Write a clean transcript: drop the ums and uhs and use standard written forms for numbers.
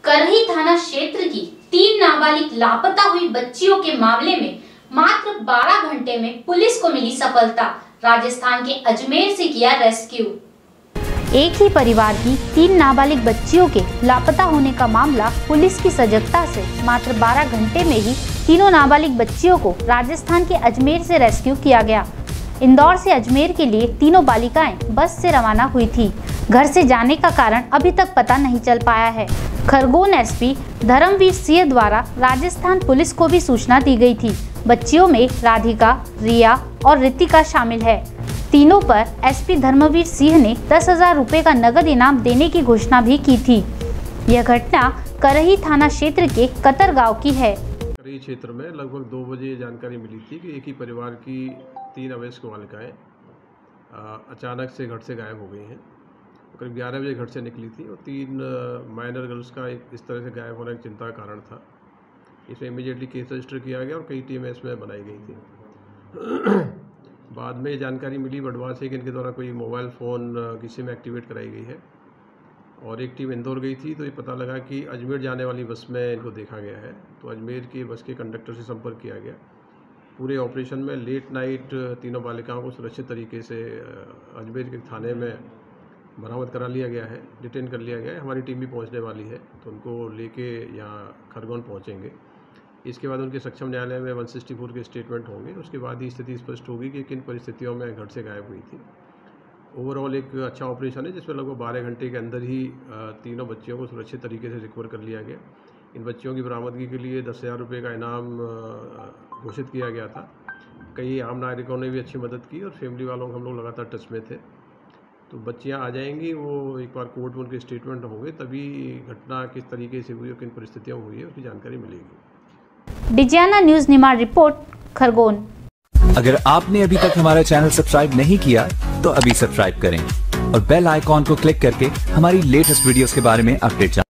करही थाना क्षेत्र की 3 नाबालिग लापता हुई बच्चियों के मामले में मात्र 12 घंटे में पुलिस को मिली सफलता। राजस्थान के अजमेर से किया रेस्क्यू। एक ही परिवार की 3 नाबालिग बच्चियों के लापता होने का मामला पुलिस की सजगता से मात्र 12 घंटे में ही तीनों नाबालिग बच्चियों को राजस्थान के अजमेर से रेस्क्यू किया गया। इंदौर से अजमेर के लिए तीनों बालिकाएं बस से रवाना हुई थी। घर से जाने का कारण अभी तक पता नहीं चल पाया है। खरगोन एसपी धर्मवीर सिंह द्वारा राजस्थान पुलिस को भी सूचना दी गई थी। बच्चियों में राधिका, रिया और रितिका शामिल है। तीनों पर एसपी धर्मवीर सिंह ने 10,000 रुपए का नगद इनाम देने की घोषणा भी की थी। यह घटना करही थाना क्षेत्र के कतर गांव की है। करही क्षेत्र में लगभग 2 बजे जानकारी मिली थी कि एक ही परिवार की 3 अवयस्क बालिकाएं अचानक से घर से गायब हो गई हैं। करीब 11 बजे घर से निकली थी और 3 माइनर गर्ल्स का एक इस तरह से गायब होने की चिंता का कारण था। इसमें इमीडिएटली केस रजिस्टर किया गया और कई टीमें इसमें बनाई गई थी। बाद में जानकारी मिली बड़वा से कि इनके द्वारा कोई मोबाइल फ़ोन किसी में एक्टिवेट कराई गई है और एक टीम इंदौर गई थी। तो ये पता लगा कि अजमेर जाने वाली बस में इनको देखा गया है। तो अजमेर की बस के कंडक्टर से संपर्क किया गया। पूरे ऑपरेशन में लेट नाइट तीनों बालिकाओं को सुरक्षित तरीके से अजमेर के थाने में बरामद करा लिया गया है, डिटेन कर लिया गया है। हमारी टीम भी पहुंचने वाली है तो उनको लेके यहाँ खरगोन पहुंचेंगे। इसके बाद उनके सक्षम न्यायालय में 164 के स्टेटमेंट होंगे। उसके बाद ही स्थिति स्पष्ट होगी कि किन परिस्थितियों में घर से गायब हुई थी। ओवरऑल एक अच्छा ऑपरेशन है जिसमें लगभग 12 घंटे के अंदर ही तीनों बच्चियों को सुरक्षित तरीके से रिकवर कर लिया गया। इन बच्चियों की बरामदगी के लिए 10,000 रुपये का इनाम घोषित किया गया था। कई आम नागरिकों ने भी अच्छी मदद की और फैमिली वालों को हम लोग लगातार टच में थे। तो बच्चियां आ जाएंगी, वो एक बार कोर्ट में उनके स्टेटमेंट होंगे तभी घटना किस तरीके से हुई और किन परिस्थितियों में हुई है उसकी जानकारी मिलेगी। Digiana news Nimar report, Khargone. अगर आपने अभी तक हमारा चैनल सब्सक्राइब नहीं किया तो अभी सब्सक्राइब करें और बेल आइकॉन को क्लिक करके हमारी लेटेस्ट वीडियोस के बारे में अपडेट जानें।